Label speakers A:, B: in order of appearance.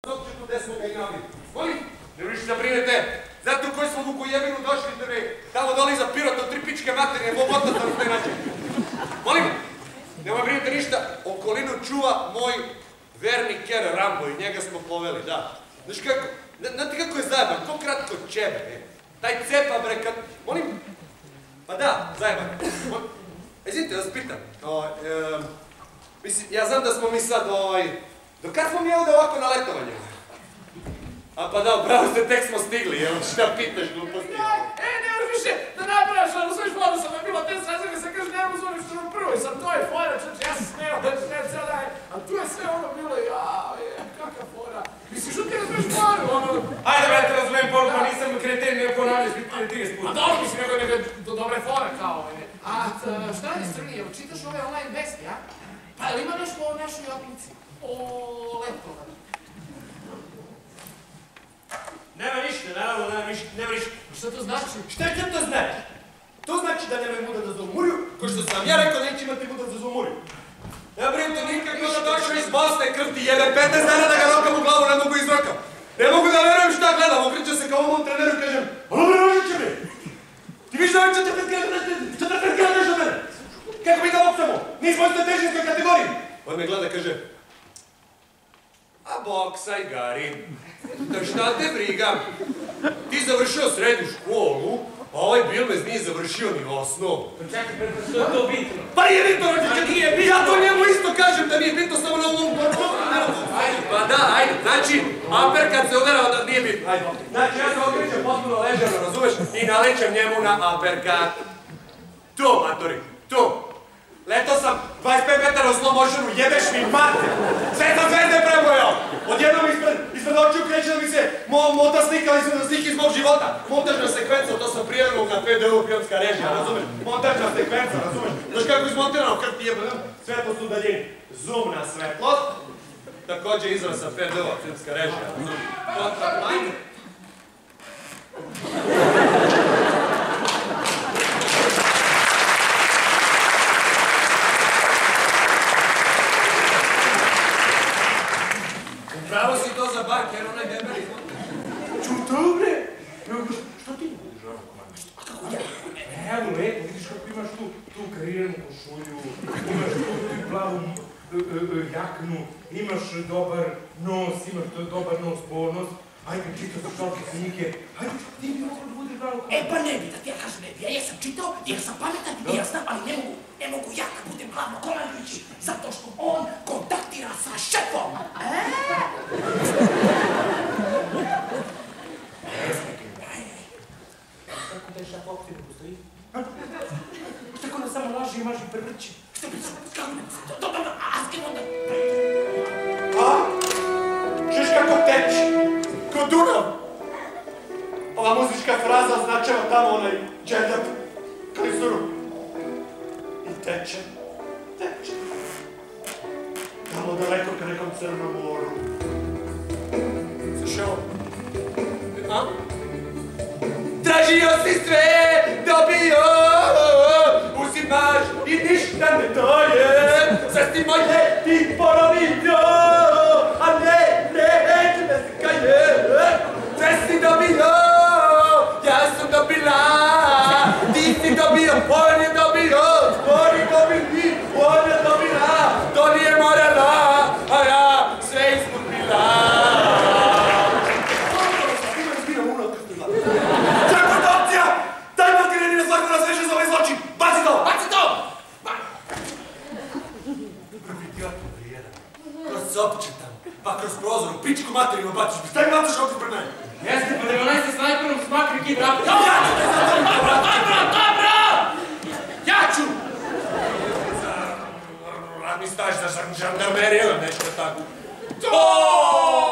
A: Zopće tu desno ga i nabiti. Molim? Ne vrišći da brinete. Zato u koji smo Vuku jebinu došli da ne tamo doli za pirotom 3 pičke materije, bobota sam ste nađe. Molim? Nemoj brinete ništa. Okolinu čuva moj verni ker Rambo i njega smo poveli, da. Znaš kako? Znate kako je zajeban? Ko kratko čebe, taj cepa bre kad... Molim? Pa da, zajeban. Izvinite, da vas pitam. Mislim, ja znam da smo mi sad, do kad smo mi ovdje ovako na letovanju? A pa da, upravo ste, tek smo stigli, evo, šta pitaš gluposti?
B: Ne moraš više da napraviš, ono sve švoda sam je bilo, te srazili se kaže, nema uzvoniš što na prvoj, sam to je fora, čoče, ja sam sneo, da ću ne cijel daj, a tu je sve ono bilo, kakva fora. Misliš, što ti razumeš foru, ono...
C: Ajde, brate, razumijem poruku, nisam kreten, ne ponavljaš, pitanje 30 puta.
B: A dobro, mislim, nego do dobre fora, kao, a šta je strani, evo, čitaš ove online vesti, a? Pa ili ima nešto o našoj aplici? O letovanju?
C: Nema ništa, naravno, nema ništa.
B: Šta to znači?
C: Šta će to znači? To znači da nemaju muda da zaumurju, ko što sam ja rekao neće imati muda da zaumurju.
A: Ja brinite nikako da došao iz Bosne, krv ti jebe, 15 dana da ga rokam u glavu, ne mogu izrokam. Ne mogu da verujem šta gledam, okreće se kao ovom treneru i kažem, ono bre, Rožiće mi! Ti viš da ovim 40 kg nešto mene? Kako mi da boksamo? Nismo u istoj težinskoj kategoriji! On me gleda i kaže, a boksaj, Gari. Da šta te brigam? Ti završio srednju školu, a ovaj Bilmez nije završio ni osnovu.
C: Čekaj, što je to bitno?
A: Pa nije bitno, Rođiće, nije bitno! Ja to njemu isto kažem da nije bitno, samo na ovom... Pa da, ajde, znači, aper kad se udarao da nije bitno, ajde. Znači, ja se okrećem potpuno ležano, razumeš? I nalećem njemu na aperkat. Tu, matori, tu. Leto sam 25 metara u slow motionu, jebeš mi mater! Sve sam zvezde prebojao! Odjednom ispred očiju kreće da mi se mota slika iz mog života. Montažna sekvenca, to sam prijavljeno na PDU filmska režija, razumeš? Montažna sekvenca, razumeš? Znaš kako je izmontirano, kako ti jebeno? Svetlost u daljini, zoom na svetlost. Također izraz sa PDU filmska režija, razumeš? Kontraplajn. Pravo si to za bak, jer onaj debeli hoće.
C: Čuto, bre! Što ti ne budiš ovako, mami? A kako ja? Evo, lepo, vidiš kako imaš tu kariranu košulju, imaš tu plavu jaknu, imaš dobar nos, dobar nos, ponos. Ajde, čitao sam šalke knjige. Ajde, ti bi mogla da budeš bravo kao...
B: Pa ne bi, da ti ja kažem ne bi. Ja jesam čitao, jer sam pametan i ja znam, ali ne mogu ja kad budem glavno komandujući, zato što on kontaktira sa šefom.
C: Kako da je šef opcije ne postoji? Tako da samo laži i maži prevrći.
B: Što bi kako ne postoji? Dobro, a s kim onda?
A: A? Češ kako teče? Ko Dunav? Ova muzička fraza označava tamo onaj džedap, klisuru. I teče. Tamo daleko ka nekom crnom moru. Slušaj ovo? A? Tražio si sve, dobio, uzimaš i ništa ne daje. Sve si moje ti ponovio, a neće da se kaje. Sve si dobio, ja sam dobila, ti si dobio, on je dobio, oni dobili, on je dobila, to nije morala, a ja sve izgubila. Pa kroz prozor, u pičku materinu baciš mi, staj mi baciš ovdje pred mene.
C: Jeste, pa da me najste snajperom smakri kid rapu.
A: Ja ću te za to
B: Dobro! Ja ću!
A: Radni staž za žandarmeriju, nešto tako.
B: To!